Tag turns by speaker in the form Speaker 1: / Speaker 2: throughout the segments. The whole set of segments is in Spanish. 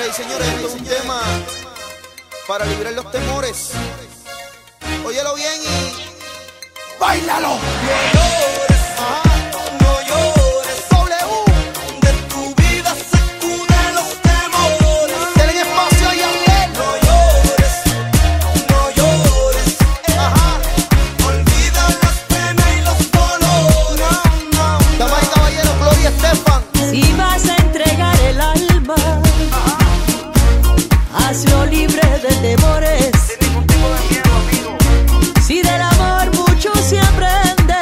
Speaker 1: Señoras y señores, esto es un tema para librar los temores. Óyelo bien y ¡báilalo! No llores, no llores. W. De tu vida sacude los temores. Denle espacio ahí a Adrian. No llores, no llores. Olvida las penas y los dolores. Damas y caballeros, Gloria Estefan.
Speaker 2: Si vas a entregar el alma, hazlo libre de temores.
Speaker 3: Sin ningún tipo de miedo, amigo.
Speaker 2: Si del amor mucho se aprende,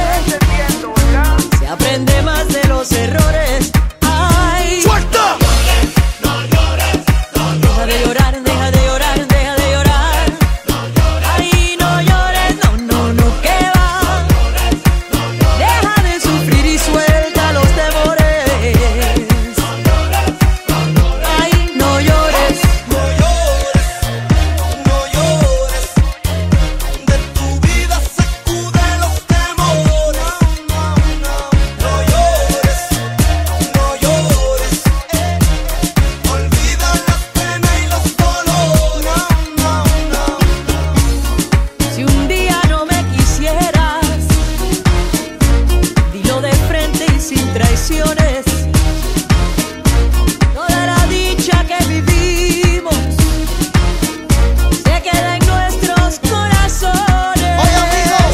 Speaker 2: se aprende más de los errores. Ay,
Speaker 1: ¡suelta!
Speaker 3: No llores, no llores.
Speaker 2: deja de llorar, deja de llorar, deja de llorar. Ay, no llores, no, no, no, que va. Deja de sufrir y suelta los temores. Ay, no llores.
Speaker 1: No llores, no llores. De tu vida sacude los temores. No llores, no llores. Olvida las penas y los dolores.
Speaker 2: Si un día no me quisieras, dilo de frente y sin traiciones. Toda la dicha que vivimos se queda en nuestros corazones.
Speaker 1: Oye, amigos,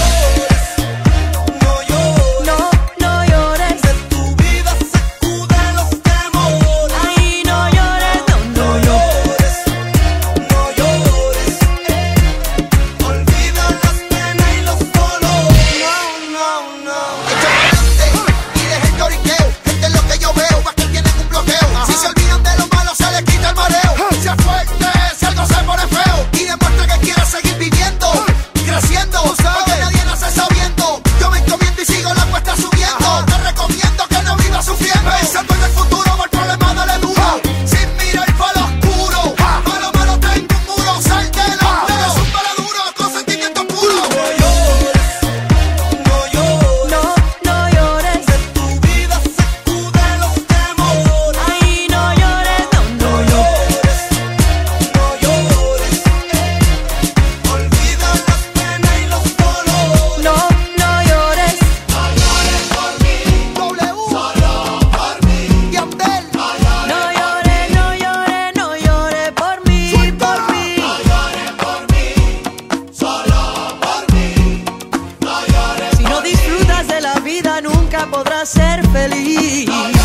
Speaker 1: no llores,
Speaker 2: No, no llores.
Speaker 1: de tu vida sacude los temores.
Speaker 2: Ay, no llores, no, no llores.
Speaker 1: No llores, olvida las penas y los dolores. No. Y deja el lloriqueo, esto es lo que yo veo, más que tienen un bloqueo. Si se olvidan de lo malo, se les quita el mareo. Sea fuerte, si algo se pone feo. Y demuestra que quiere seguir viviendo, creciendo, porque nadie nace sabiendo. Yo me encomiendo y sigo la cuesta subiendo. Te recomiendo que no vivas sufriendo. Pensando en el futuro, el problema dale duro. Sin mirar para lo oscuro. Malo, tengo un muro, sal de los muros. Un palo duro, con sentimiento puro. No llores, no llores.
Speaker 2: No, no llores.
Speaker 1: De tu vida sacude los temores.
Speaker 2: Ay, no llores, no, no llores.
Speaker 1: No llores, olvida las penas y los dolores.
Speaker 2: No, no llores.
Speaker 3: No llores por mí,
Speaker 1: W,
Speaker 3: solo por mí.
Speaker 1: y Abdel.
Speaker 2: No llores, no llores, no llores por mí, por mí.
Speaker 3: No llores por mí, solo por mí. No llores
Speaker 2: Si no disfrutas de la vida, nunca podrás ser feliz.
Speaker 3: por mí,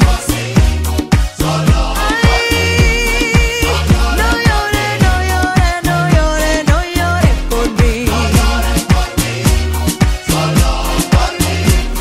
Speaker 3: solo
Speaker 2: Ay, no llores, no llores, no llores, no llores por mí.
Speaker 3: llores por mí, solo por mí.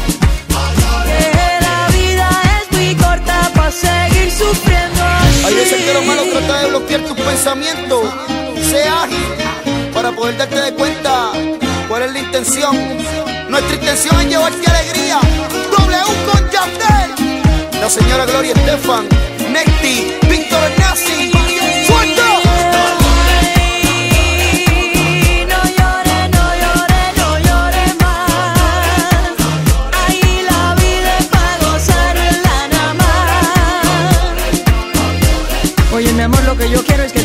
Speaker 2: Que la vida es muy corta para seguir sufriendo así.
Speaker 1: Hay veces que lo malo trata de bloquear tus pensamientos. Sé ágil para poder darte de cuenta cuál es la intención. Nuestra intención es llevarte alegría. W con Yandel, la señora Gloria Estefan, Nexti, Víctor Nazi. ¡Suelta!
Speaker 2: Ay, no llores, no llores, no llores más. Ay, la vida es para gozarla nada más. Oye, mi amor, lo que yo quiero es que